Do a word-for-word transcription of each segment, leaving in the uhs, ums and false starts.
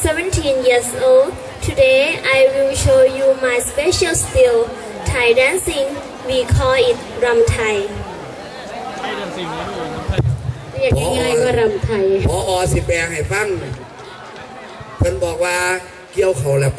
seventeen years old. Today I will show you my special skill, Thai dancing. We call it Ram Thai. เรียกง่ายๆว่ารำไทยพออสิแปลงให้ฟังเพิ่นบอกว่าเกี่ยวเขาแหละไป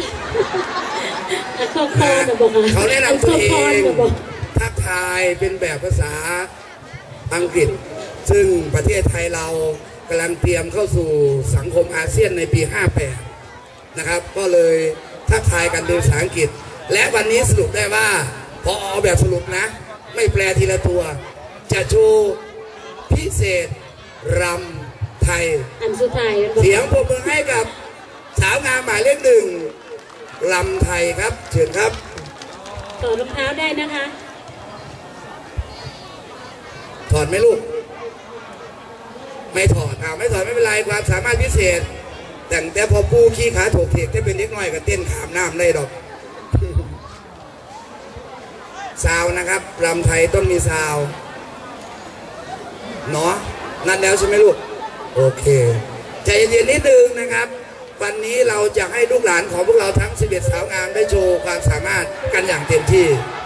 เขาแนะนำตัวเองทักทายเป็นแบบภาษาอังกฤษซึ่งประเทศไทยเรากำลังเตรียมเข้าสู่สังคมอาเซียนในปีห้าแปดนะครับก็เลยทักทายกันโดยภาษาอังกฤษและวันนี้สรุปได้ว่าพออแบบสรุปนะไม่แปลทีละตัวจะโชว์พิเศษรำไทยอันสุดท้ายเสียงปรบมือให้กับสาวงามหมายเลขหนึ่งรำไทยครับเชิญครับถอดรองเท้าได้นะคะถอดไหมลูกไม่ถอดอ่าไม่ถอดไม่เป็นไรความสามารถพิเศษแต่แต่พอปูขี้ขาถกเถียงจะเป็นเล็กน้อยกับเต้นขามน้ำได้ดอกซาวนะครับรำไทยต้องมีซาวเนาะนั่นแล้วใช่ไหมลูกโอเคใจเย็นนิดนึงนะครับวันนี้เราจะให้ลูกหลานของพวกเราทั้งสิบเอ็ดสาวงามได้โชว์ความสามารถกันอย่างเต็มที่